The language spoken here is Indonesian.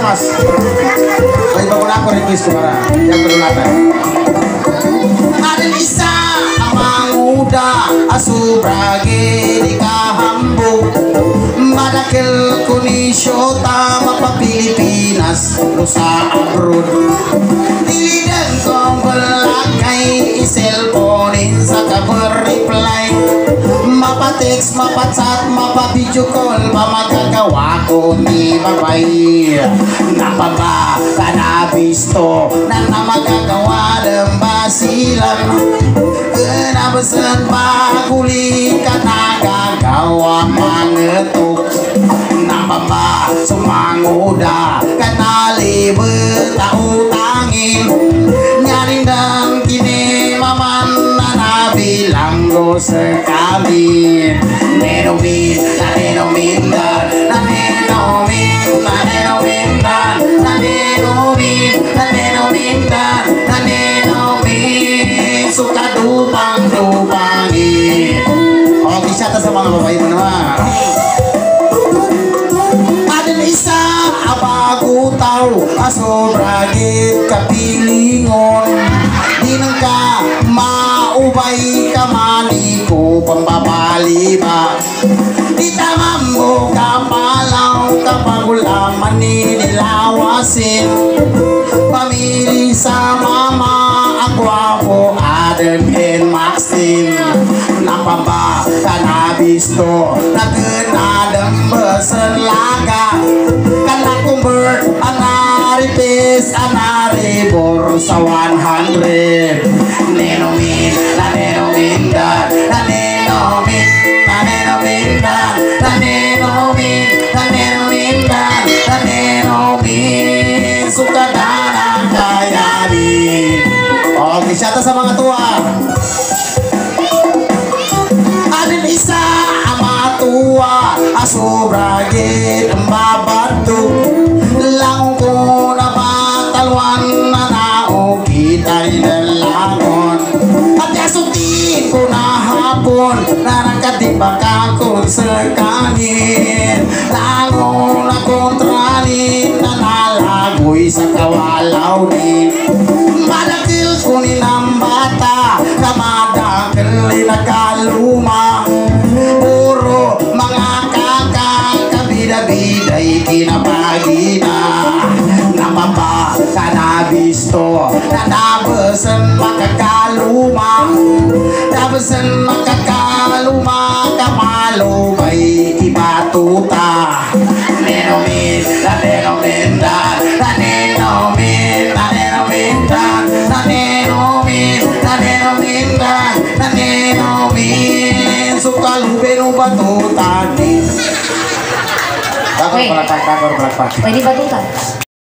mas. May bago na ako request ko para yang berulatan. Ada isa amang muda asubrage di kahambog. Madakil ko ni Shota mapa Pilipinas no sa abroad. Dilidan ko belakay iselponin sa kaber-reply. Mapa text, mapa chat, mapa video call, magagawa ko ni babay. Napaba ka na bisto na magagawa ng basilan. Kenabasan paguli ka nagagawa mangetok. Napaba sumanguda ka nalibet utangin. Nyaring dan kini maman bilang go sekali. Nenomin, na nenomin dan, na nenomin, na nenomin dan, na nenomin, na nenomin dan, na nenomin. Suka dupang-dupangin. Oh, kisah sa mga babae mo naman. Ada isa abago tau asobragit kapilingon. Dinang ka maubay ka maniko pambabali ba. Di tamam mo kapalaw kapag ulaman nilawasin. Pamili sa mama agwapo Aden and Maxine. Napamba ka na bisto na genadang besenlaga. Kana kumber anaripis anaribor sa 100. Nenomin, na nenomin dan, na nenomin, na nenomin dan, na nenomin, na nenomin dan, na nenomin. Suka darah kayanin. Oke, siapa sa mga tua? Adin isa ama tua asobragit mbabatu. Lang ko na batalwan na nao kita inalangon. At yasutin ko na hapon na nakatibak ako sekangin. Langon na kontranin na nalagoy sa kawalaw ni. Madakil ko ni ng bata kamadakil ni nakaluma. Puro mga kabida-biday kinapagina. Namapa ka na bisto na dabasan makakaluma. Dabasan makakaluma kamalubay ibatuta. Nenomin, na nenomin dan, na nenomin, na nenomin dan, na nenomin, na nenomin dan, na nenomin. Suka lubin batuta din. Bakor palak. Pwede batutan.